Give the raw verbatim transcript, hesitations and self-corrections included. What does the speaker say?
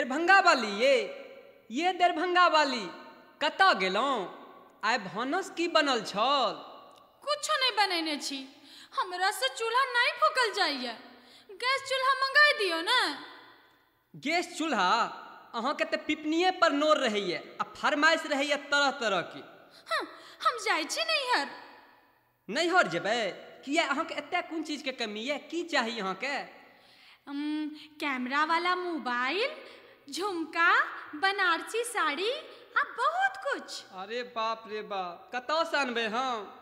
दरभंगा वाली ये ये दरभंगा वाली कतऽ गेलौं? आइ भानस की बनल छल? कुछो नहीं बनेने छी। हमरा से चूल्हा नहीं फूकल जाइए। गैस चूल्हा मंगा दियो ना। गैस चूल्हा अहाँके तऽ पिपनिये पर नोर रहैए आ फरमाइश रहैए तरह तरह की। हाँ, हम जाइ छी नैहर। नैहर जेबै? किया अहाँके एते कोन चीज के कमी है? की चाही अहाँके? um, कैमरा वाला मोबाइल, झुमका, बनारसी साड़ी आ बहुत कुछ। अरे बाप रे बाप, कतऽ से अनबै हम?